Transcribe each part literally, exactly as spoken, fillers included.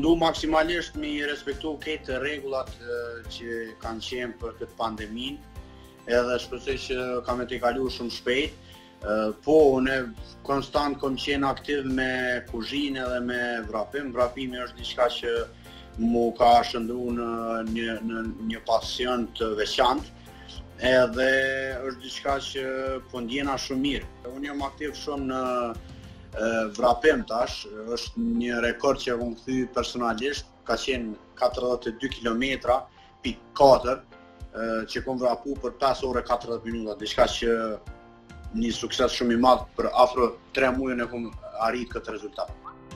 mundu maksimalisht me i respektu këtë rregullat që kanë qenë për këtë pandemin, edhe shpresoj që kam e të kalu shumë shpejt. Po, unë konstant kom qenë aktiv me kuzhinë edhe me vrapim. Vrapimi është diçka që mu ka shëndru në një, në një pasion të veçantë, edhe është diçka që po ndjena shumë mirë. Unë jam aktiv shumë në vrapim tash, është një rekord që kom kthy personalisht, ka qenë katërdhjetë e dy kilometra pikë katër, që kom vrapu për pesë orë e katërdhjetë minuta, diçka që një sukses shumë i madh për afro tre muaj ne kom arrit këtë rezultat.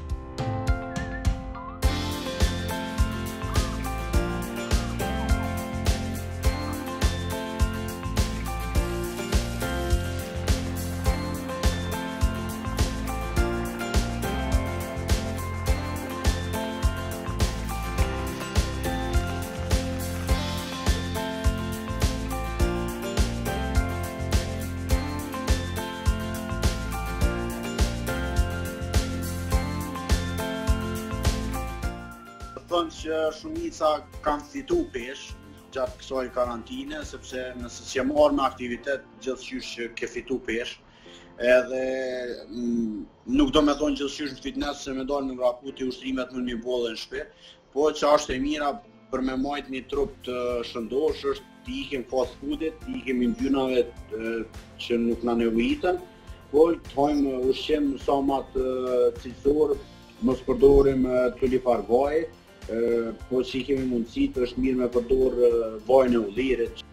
Thonë që shumica kanë fitu pesh gjatë kësaj karantine, sepse nëse s'je marrë me aktivitet gjithçysh që ke fitu pesh, edhe mm, nuk do me thonë gjithçysh në fitness se me dalë me vrapu të ushtrimet në një bollë në shtëpi, po që është e mira për me majt një trup të shëndosh është të ikim fast foodit, të ikim yngjynave që nuk na nevojiten, po të hajmë ushqim sa më të cilësor, mos përdorim tulipar vaj. Po që i kemi mundësit, është mirë me përdor vajnë e ullirit.